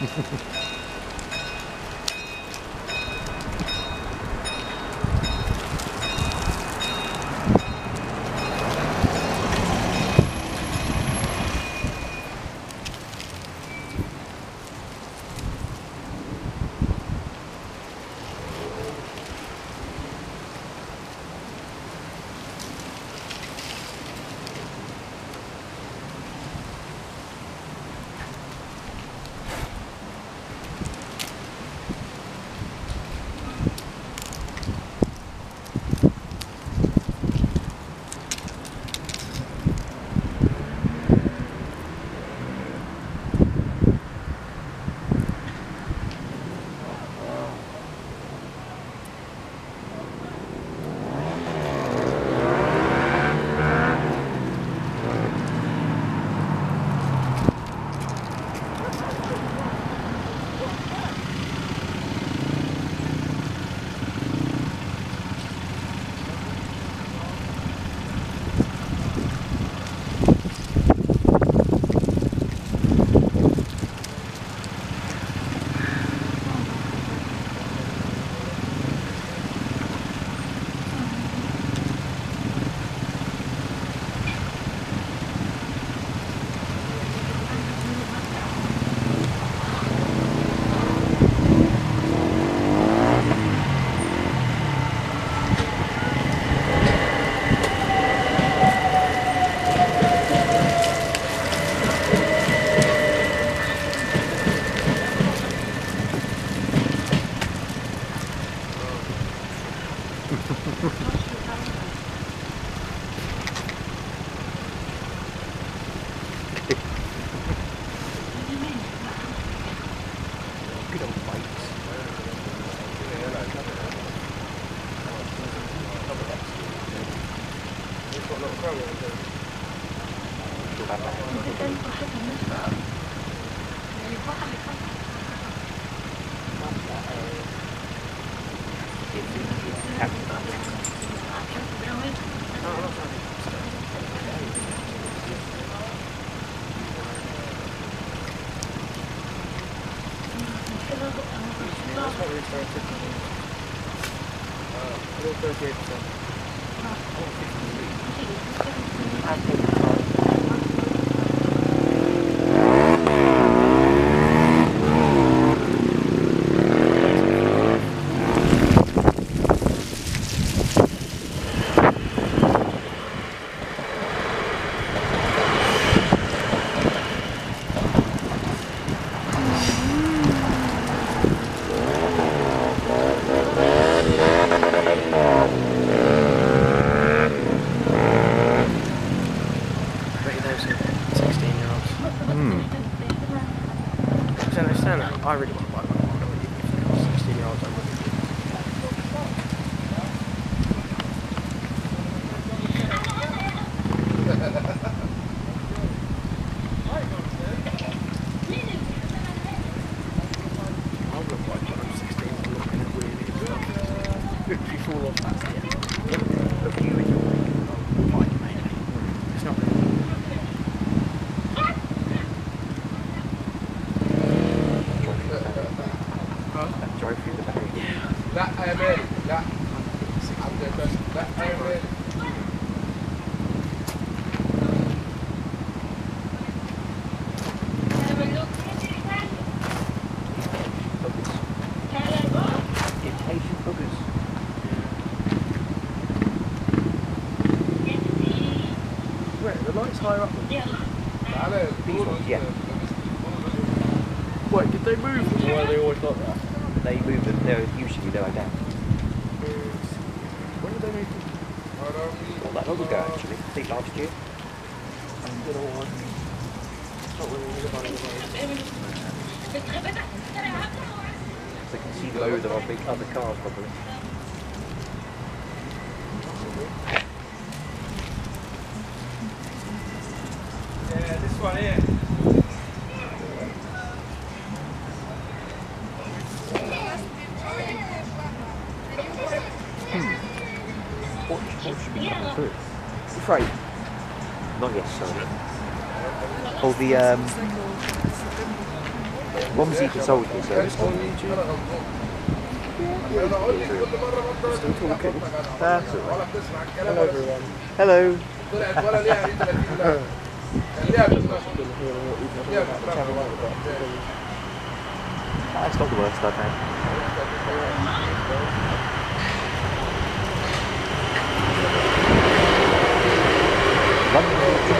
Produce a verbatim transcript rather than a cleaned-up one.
I really want to buy one. I don't really if they cost sixteen year olds. I would. I would buy one of sixteen. I'm looking at really good. If you fall off that, yeah. Look at you with your bike, mate. It's not really. Drive through the barrier. Yeah. That I mean, that I'm the best. That I mean. Impatient buggers. Where? The lights higher up? Yeah. These ones, yeah. Wait, did they move? Or are they always like that? They move them, they're usually lower down. When did they move them? Not that long ago actually, I think last year. Good old one. Not really so you can see loads of our big other cars probably. Yeah, this one here. What, what should be coming through? Freight? Not yet, sorry. Oh, the, um... Romsey Consulting Service. On YouTube. Still talking. That's alright. Hello everyone. Hello. Been hearing what you've been about the channel a bit. That's not the worst I've had. London